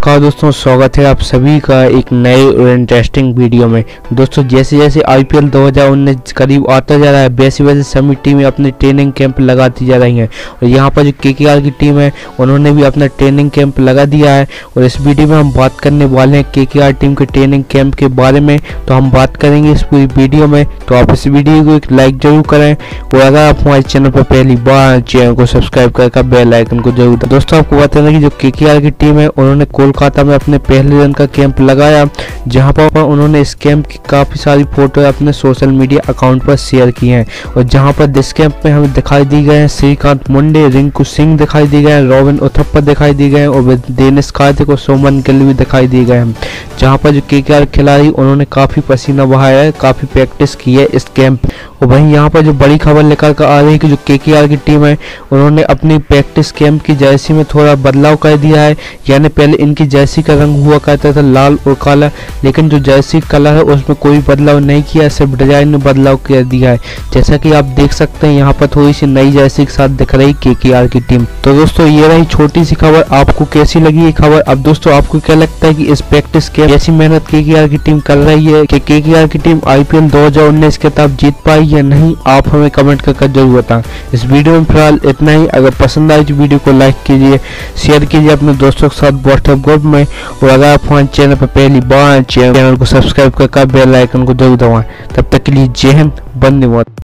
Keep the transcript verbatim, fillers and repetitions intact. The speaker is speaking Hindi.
नमस्कार दोस्तों, स्वागत है आप सभी का एक नए और इंटरेस्टिंग वीडियो में। दोस्तों जैसे जैसे आईपीएल दो हज़ार उन्नीस करीब आता जा रहा है, वैसे वैसे सभी टीमें अपने ट्रेनिंग कैंप लगाती जा रही हैं। और यहाँ पर जो केकेआर की टीम है उन्होंने भी अपना ट्रेनिंग कैंप लगा दिया है। और इस वीडियो में हम बात करने वाले हैं केकेआर टीम के ट्रेनिंग कैंप के बारे में। तो हम बात करेंगे इस पूरी वीडियो में, तो आप इस वीडियो को एक लाइक जरूर करें। और अगर आप हमारे चैनल पर पहली बार चैनल को सब्सक्राइब करके बेल आइकन को जरूर। दोस्तों आपको बता दें कि जो केकेआर की टीम है उन्होंने कोलकाता में अपने पहले दिन का कैंप लगाया, जहां पर उन्होंने इस कैंप की काफी सारी फोटो अपने सोशल मीडिया अकाउंट पर शेयर की हैं। और जहां पर इस कैंप में हमें दिखाई दी गए हैं श्रीकांत मुंडे, रिंकू सिंह दिखाई दी गए हैं, रॉबिन उथप्पा दिखाई दी गए हैं और डेनिस कार्तिक और सोमन गिल भी दिखाई दी गए हैं। जहां पर जो केकेआर खिलाड़ी उन्होंने काफी पसीना बहाया है, काफी प्रैक्टिस की है इस कैंप। और वहीं यहाँ पर जो बड़ी खबर लेकर कर आ रही है कि जो केकेआर की टीम है उन्होंने अपनी प्रैक्टिस कैंप की जर्सी में थोड़ा बदलाव कर दिया है। यानी पहले इनकी जर्सी का रंग हुआ करता था लाल और काला, लेकिन जो जर्सी कलर है उसमें कोई बदलाव नहीं किया, सिर्फ डिजाइन में बदलाव कर दिया है। जैसा कि आप देख सकते हैं यहाँ पर थोड़ी सी नई जर्सी के साथ दिख रही केकेआर की टीम। तो दोस्तों ये रही छोटी सी खबर, आपको कैसी लगी ये खबर? अब दोस्तों आपको क्या लगता है कि इस प्रैक्टिस कैंप जैसी मेहनत केकेआर की टीम कर रही है कि केकेआर की टीम आईपीएल दो हज़ार उन्नीस खिताब जीत पाई या नहीं? आप हमें कमेंट करके जरूर बताएं। इस वीडियो में फिलहाल इतना ही। अगर पसंद आई तो वीडियो को लाइक कीजिए, शेयर कीजिए अपने दोस्तों के साथ व्हाट्सएप ग्रुप में। और अगर आप हमारे चैनल पर पहली बार चैनल को सब्सक्राइब करके बेल आइकन को जरूर दबाएं। तब तक के लिए जय हिंद, वंदे मातरम।